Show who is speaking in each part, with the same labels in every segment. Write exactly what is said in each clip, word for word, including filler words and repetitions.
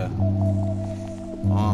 Speaker 1: Uh.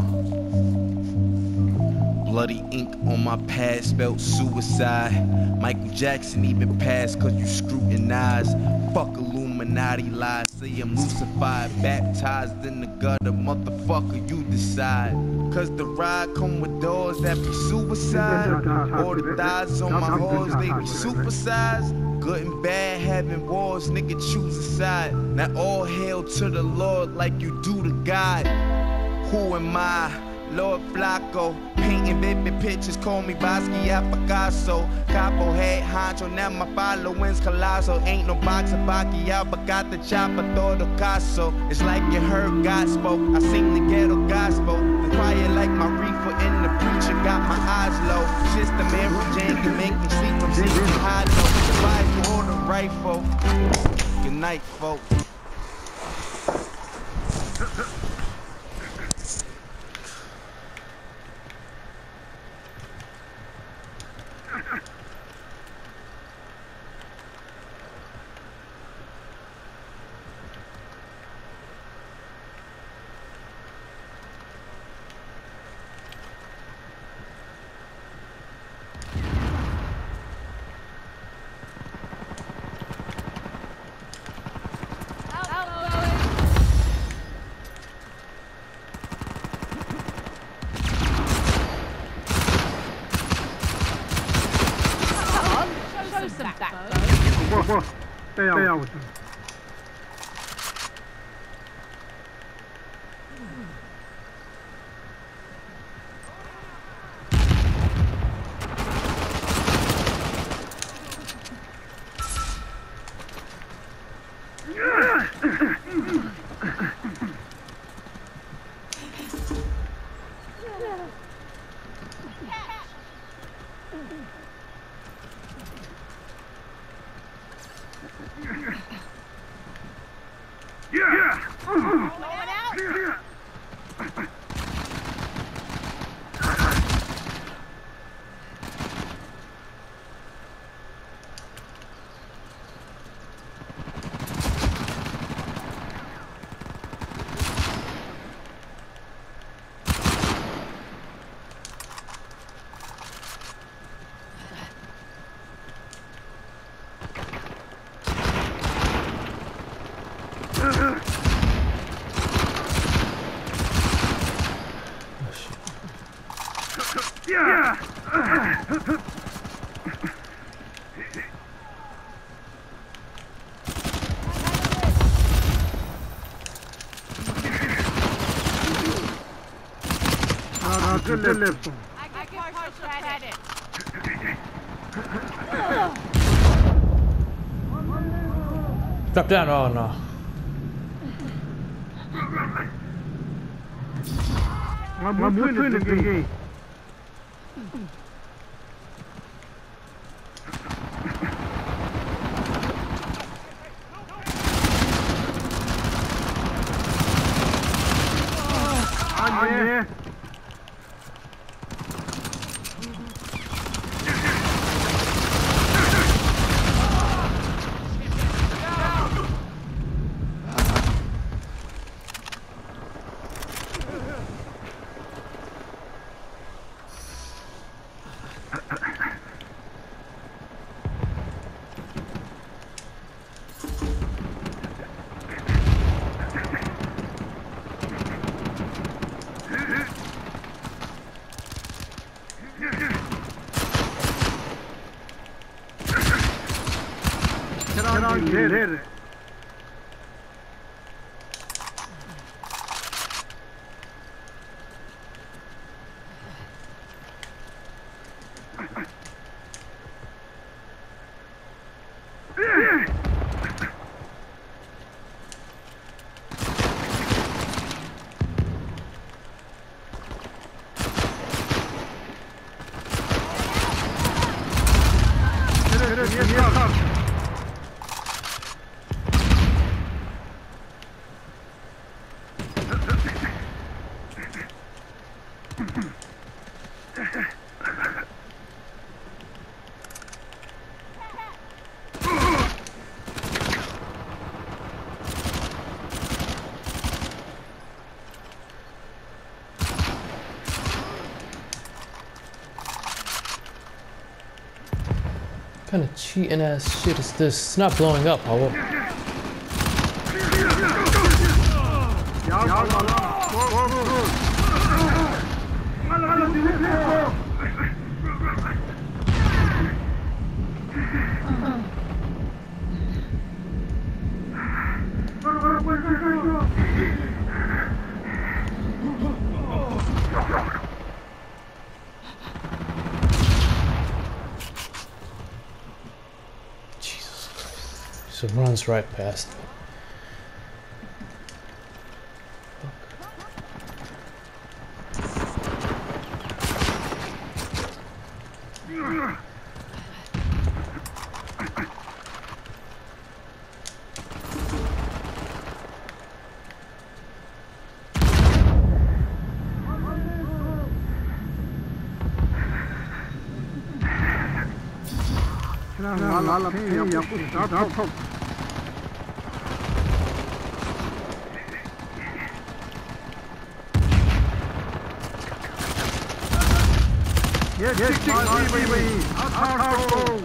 Speaker 1: Bloody ink on my pad spelled suicide. Michael Jackson even passed cause you scrutinize. Fuck Illuminati lies, say I'm Lucified. Baptized in the gutter, motherfucker, you decide. Cause the ride come with doors that be suicide. All the thighs on my horse, they be supersized. Good and bad having wars, nigga choose a side. Now all hail to the Lord like you do to God. Who am I? Lord Flacco, painting vivid pictures, call me Basquiat Picasso. Capo head honcho, now my following's colossal. Ain't no boxer Bacquiao, but got the chopper, todo caso. It's like you heard God spoke, I sing the ghetto gospel. Quiet like my reefer and the preacher got my eyes low. System every jam can make me sleep from sleeping high low. Rifle or the rifle. Good night, folks.
Speaker 2: Stay out. Stay out with them. Good left.
Speaker 3: I can partial credit.
Speaker 4: Drop down. Oh no.
Speaker 2: I'm, I'm winning this game. game. Oh, yeah. Hit it.
Speaker 4: kind of cheating ass shit is this? It's not blowing up, how? Jesus Christ. So it runs right past me.
Speaker 2: Yes, yes, my baby. Out, out,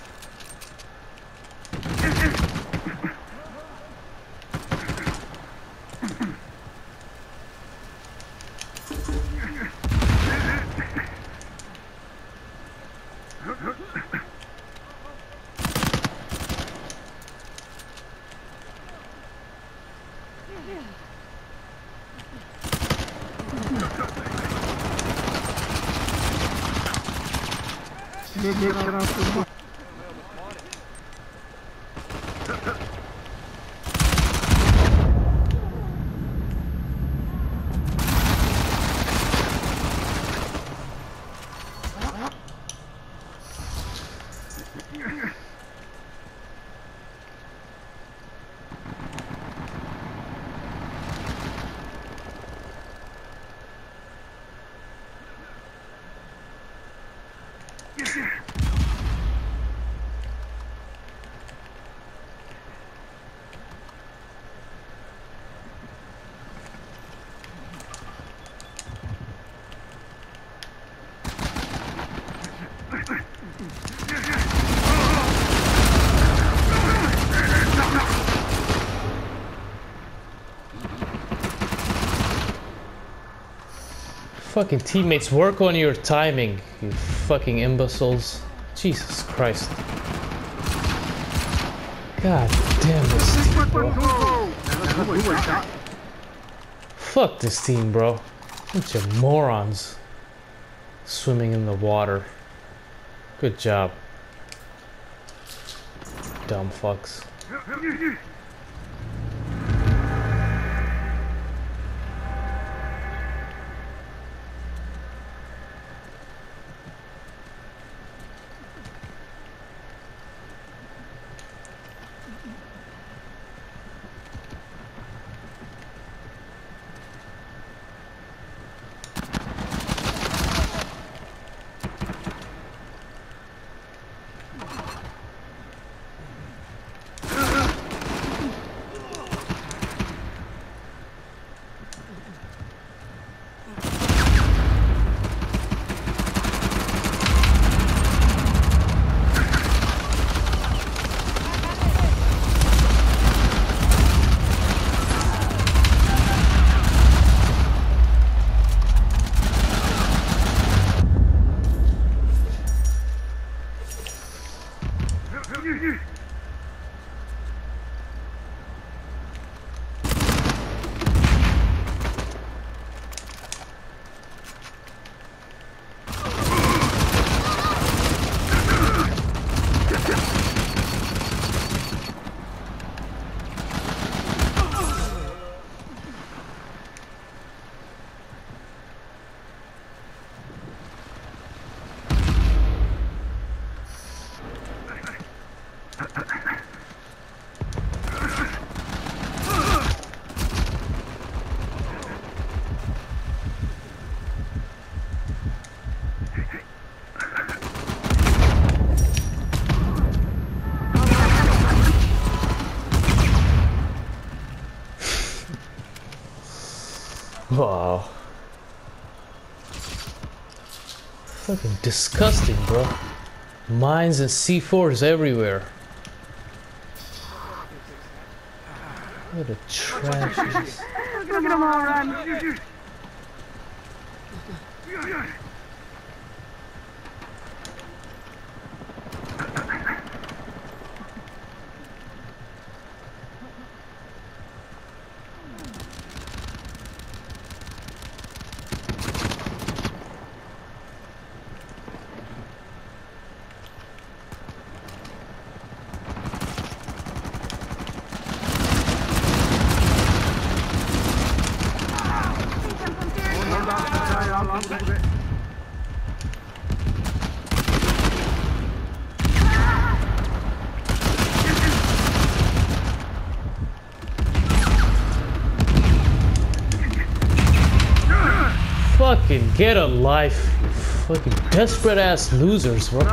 Speaker 4: Fucking teammates, work on your timing, you fucking imbeciles. Jesus Christ. God damn this team, bro. Fuck this team, bro. Bunch of morons. Swimming in the water. Good job. Dumb fucks. Wow. Fucking disgusting, bro. Mines and C fours everywhere. What a trash.
Speaker 2: Look at them all around.
Speaker 4: Fucking get a life, you fucking desperate ass losers, bro. Put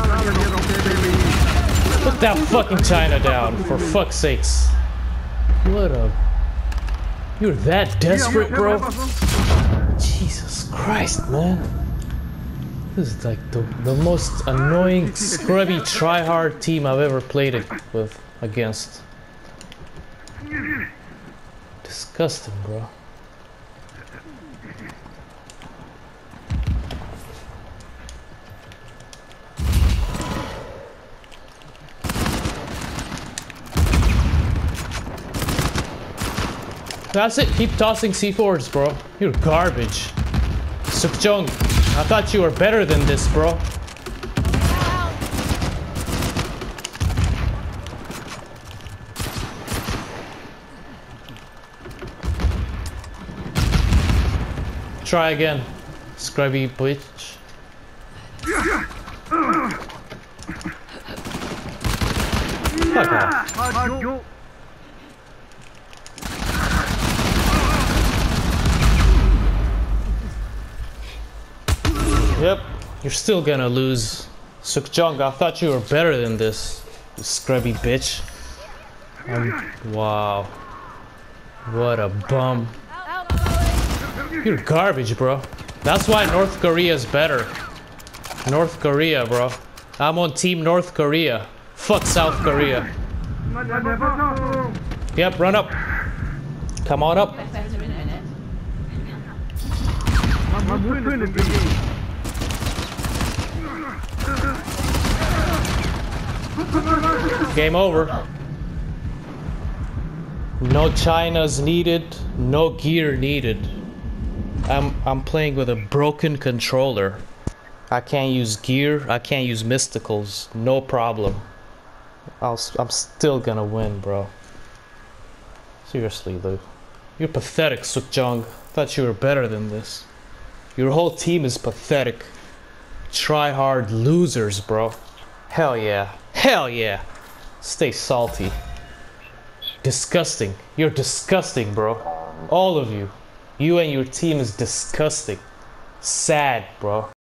Speaker 4: that fucking China down, for fuck's sakes. What a... You're that desperate, bro? Jesus Christ, man. This is like the, the most annoying, scrubby, try-hard team I've ever played it with, against. Disgusting, bro. That's it, keep tossing C fours, bro. You're garbage. Sukjong, I thought you were better than this, bro. Try again, scrubby bitch. Fuck off. Yep, you're still gonna lose. Sukjong, I thought you were better than this, you scrubby bitch. Um, wow. What a bum. You're garbage, bro. That's why North Korea is better. North Korea, bro. I'm on team North Korea. Fuck South Korea. Yep, run up. Come on up. Game over. No Chinas needed, no gear needed. I'm I'm playing with a broken controller. I can't use gear, I can't use mysticals, no problem. I'll, I'm still gonna win, bro. Seriously, Lou. You're pathetic, Sukjong. Thought you were better than this. Your whole team is pathetic. Try hard losers, bro. Hell yeah. Hell yeah. Stay salty. Disgusting. You're disgusting, bro. All of you. You and your team is disgusting. Sad, bro.